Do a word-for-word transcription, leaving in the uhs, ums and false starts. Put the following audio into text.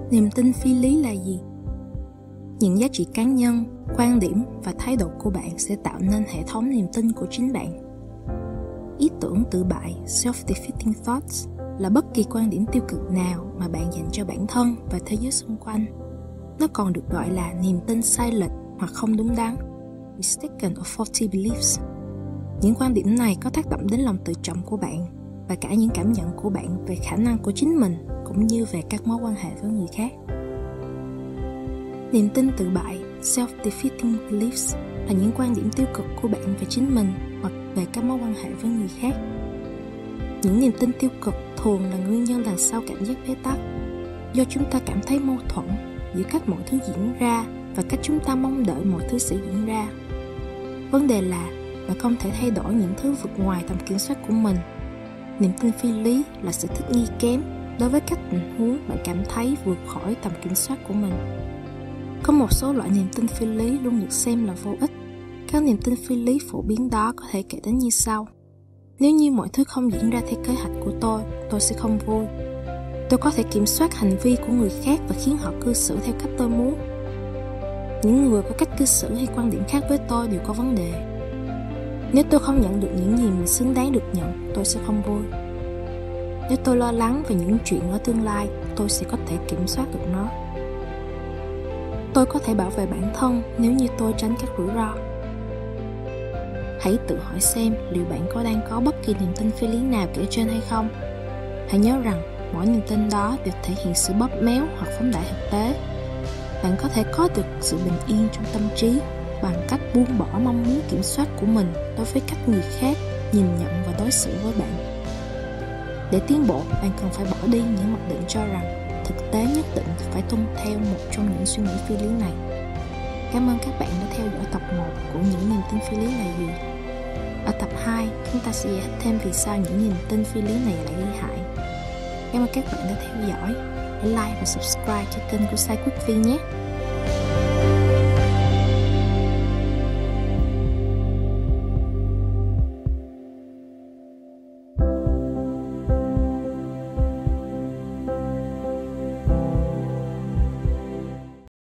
Niềm tin phi lý là gì? Những giá trị cá nhân, quan điểm và thái độ của bạn sẽ tạo nên hệ thống niềm tin của chính bạn. Ý tưởng tự bại, self-defeating thoughts, là bất kỳ quan điểm tiêu cực nào mà bạn dành cho bản thân và thế giới xung quanh. Nó còn được gọi là niềm tin sai lệch hoặc không đúng đắn, mistaken or faulty beliefs. Những quan điểm này có tác động đến lòng tự trọng của bạn và cả những cảm nhận của bạn về khả năng của chính mình cũng như về các mối quan hệ với người khác. Niềm tin tự bại, self-defeating beliefs, là những quan điểm tiêu cực của bạn về chính mình hoặc về các mối quan hệ với người khác. Những niềm tin tiêu cực thường là nguyên nhân đằng sau cảm giác bế tắc, do chúng ta cảm thấy mâu thuẫn giữa cách mọi thứ diễn ra và cách chúng ta mong đợi mọi thứ sẽ diễn ra. Vấn đề là bạn không thể thay đổi những thứ vượt ngoài tầm kiểm soát của mình. Niềm tin phi lý là sự thích nghi kém đối với các tình huống bạn cảm thấy vượt khỏi tầm kiểm soát của mình. Có một số loại niềm tin phi lý luôn được xem là vô ích. Các niềm tin phi lý phổ biến đó có thể kể đến như sau. Nếu như mọi thứ không diễn ra theo kế hoạch của tôi, tôi sẽ không vui. Tôi có thể kiểm soát hành vi của người khác và khiến họ cư xử theo cách tôi muốn. Những người có cách cư xử hay quan điểm khác với tôi đều có vấn đề. Nếu tôi không nhận được những gì mình xứng đáng được nhận, tôi sẽ không vui. Nếu tôi lo lắng về những chuyện ở tương lai, tôi sẽ có thể kiểm soát được nó. Tôi có thể bảo vệ bản thân nếu như tôi tránh các rủi ro. Hãy tự hỏi xem liệu bạn có đang có bất kỳ niềm tin phi lý nào kể trên hay không. Hãy nhớ rằng mỗi niềm tin đó đều thể hiện sự bóp méo hoặc phóng đại thực tế. Bạn có thể có được sự bình yên trong tâm trí bằng cách buông bỏ mong muốn kiểm soát của mình đối với cách người khác nhìn nhận và đối xử với bạn. Để tiến bộ, bạn cần phải bỏ đi những mặc định cho rằng thực tế nhất định phải tuân theo một trong những suy nghĩ phi lý này. Cảm ơn các bạn đã theo dõi tập một của những niềm tin phi lý là gì. Ở tập hai, chúng ta sẽ giải thích thêm vì sao những niềm tin phi lý này lại gây hại. Cảm ơn các bạn đã theo dõi. Hãy like và subscribe cho kênh của Sai Quốc Vi nhé.